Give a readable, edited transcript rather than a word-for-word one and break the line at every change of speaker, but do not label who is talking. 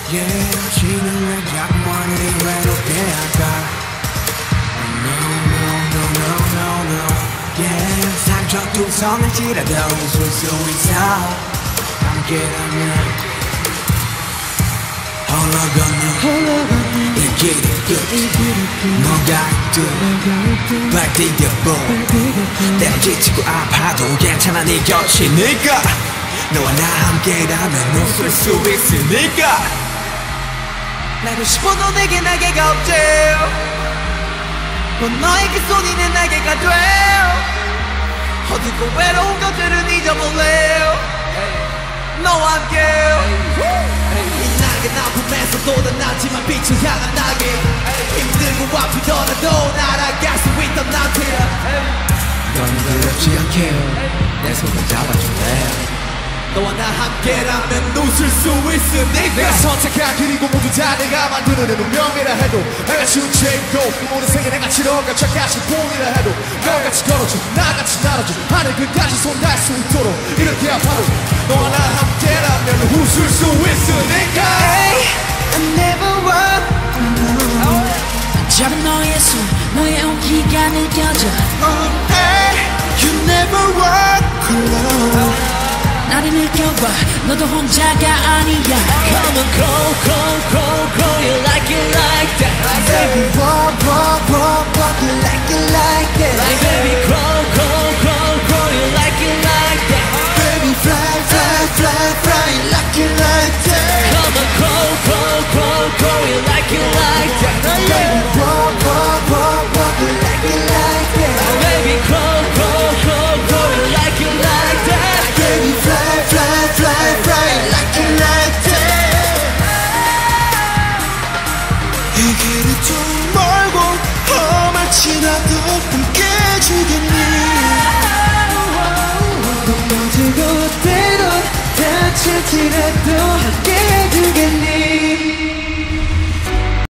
Yeah, 지는 왜 자꾸 하늘이 외롭게 할까? Yeah, 상처투성을 찌라도 웃을 수 있어 함께라면 홀로 걷는 이 길의 끝 뭐가 있든 발디뎌보 때론 지치고 아파도 괜찮아 네 곁이니까 너와 나 함께라면 웃을 수 있으니까
나고 싶어도 내게 날개가 없지 넌 너의 그 손이 내 날개가 돼 어둡고 외로운 것들은 잊어볼래 너와 함께 이 날개 난 품에서 돋아나지만 빛을 향한 날개 힘들고 아프더라도 날아갈 수 있던 나한테
넌 두렵지 않게 내 손을 잡아줄래
너와 나 함께라면 웃을 수 있으니까
내가 선택한 길이고 모두 다 내가 만드는 운명이라 해도 내가 지운 죄이고 이 모든 세계 내가 치러가 저까지 봄이라 해도 너같이 걸어줘 나같이 날아줘 하늘 끝까지 손 닿을 수 있도록 이렇게 아파도 너와 나 함께라면 웃을 수 있으니까
Hey, I never walk alone
잡은 너의 손 너의 온기가 느껴져
Hey, you never walk alone
나를 느껴봐 너도 혼자가 아니야
Come on, go, go, go, go You like it like that Baby, walk, walk, walk, walk You like it like that Baby, grow, grow, grow, grow You like it like that Baby, fly, fly, fly, fly You like it like that Come on, grow, grow, grow, grow You like it like that Baby, walk, walk, walk, walk You like it like that Baby, grow, grow, grow, grow You like it like that Baby, fly, fly, fly, fly You like it like that 이 길이 좀 멀고 험할지라도 함께 주겠니 넘어지고 때론 다칠지라도 함께